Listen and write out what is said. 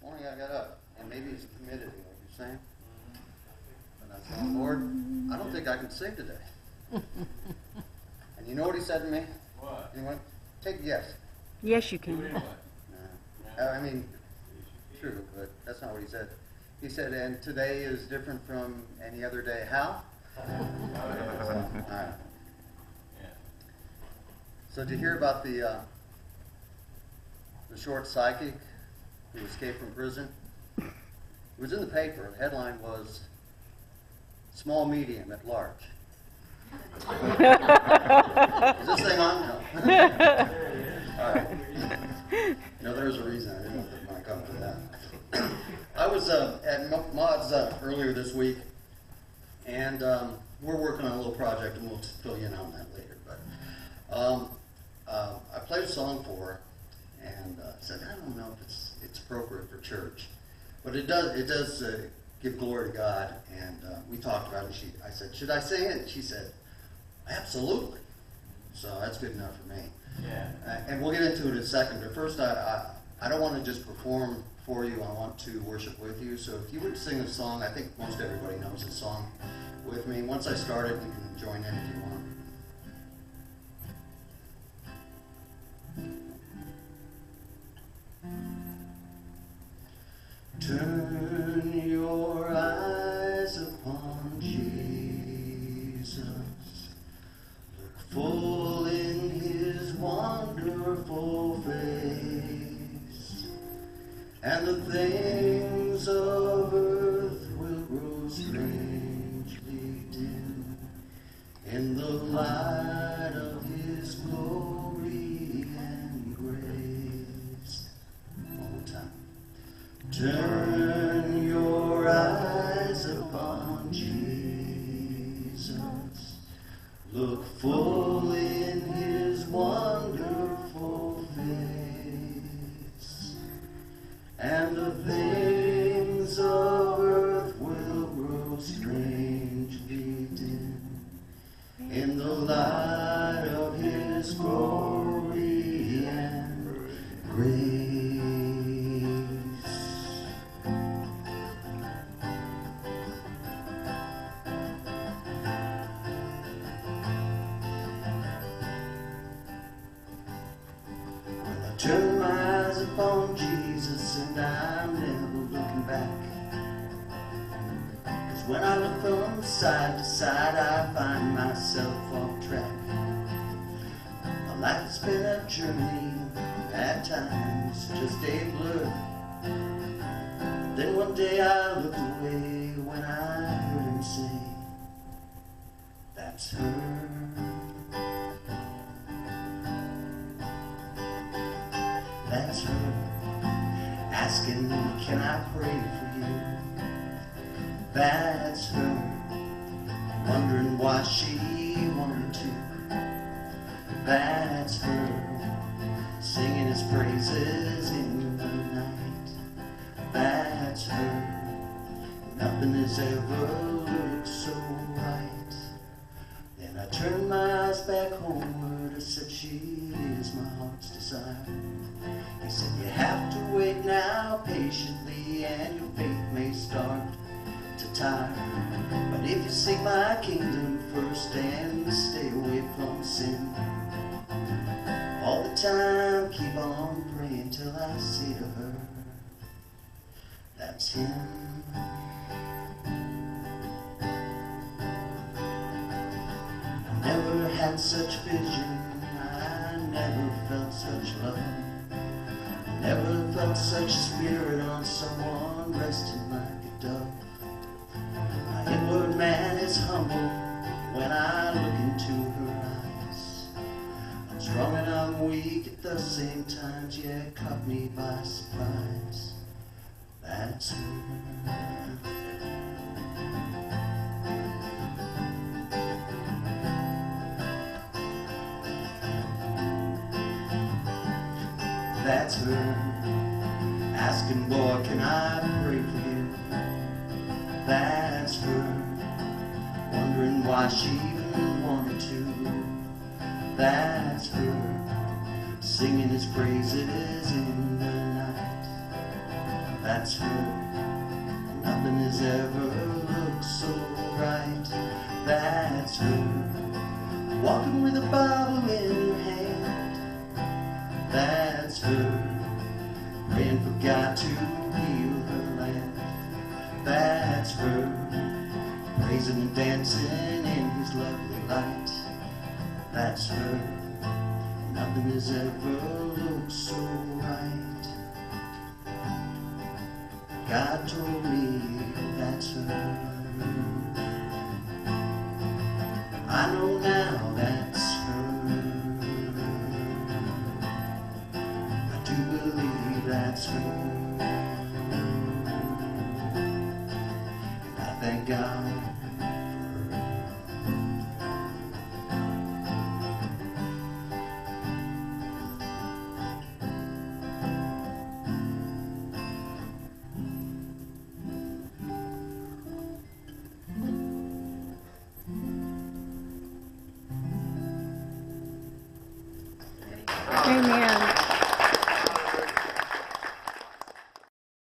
morning I got up, and maybe it's humidity, like you're saying. And I said, Lord, I don't think I can sing today. And you know what he said to me? What? Anyone? Take a guess. Yes, you can. No. I mean, true, but that's not what he said. He said, and today is different from any other day. How? So did you hear about the short psychic who escaped from prison? It was in the paper. The headline was, small, medium, at large. Is this thing on? No. All right. No, there's a reason I didn't know that might come to that. I was at Mod's earlier this week, and we're working on a little project, and we'll fill you in on that later. But I played a song for her, and said, I don't know if it's appropriate for church, but it does give glory to God. And we talked about it. I said, should I sing it? And she said, absolutely. So that's good enough for me. Yeah. And we'll get into it in a second. But first, I don't want to just perform for you. I want to worship with you. So if you would sing a song, I think most everybody knows the song with me. Once I start it, you can join in if you want. Turn your eyes upon Jesus. Look full in his wonderful face, and the things of earth will grow strangely dim in the light of his glory and grace. One more time. Turn your eyes upon Jesus. Look full in his wonderful face, and the things of earth will grow strangely dim in the light of his glory and grace. Turn my eyes upon Jesus, and I'm never looking back. 'Cause when I look from side to side, I find myself off track. My life has been a journey, at times just a blur. Then one day I looked away when I heard him say, that's her. That's her, asking, can I pray for you? That's her, wondering why she wanted to. That's her, singing his praises in the night. That's her, nothing has ever looked so right. Then I turned my eyes back homeward. I said, she is my heart's desire. He said, you have to wait now patiently, and your faith may start to tire. But if you seek my kingdom first and stay away from sin, all the time keep on praying till I say to her, that's him. I never had such vision, I never felt such love. Never felt such spirit on someone resting like a dove. My inward man is humble when I look into her eyes. I'm strong and I'm weak at the same times, yeah, it caught me by surprise. That's her. That's her, asking, boy, can I pray for you? That's her, wondering why she even wanted to. That's her, singing his praises in the night. That's That's her. Nothing has ever looked so right. That's her. Walking with a Bible in her hand. That's her. Praying for God to heal her land. That's her. Praising and dancing in His lovely light. That's her. Nothing has ever looked so right. God told me that's her. I know now that's her. I do believe that's her. And I thank God for her. Amen.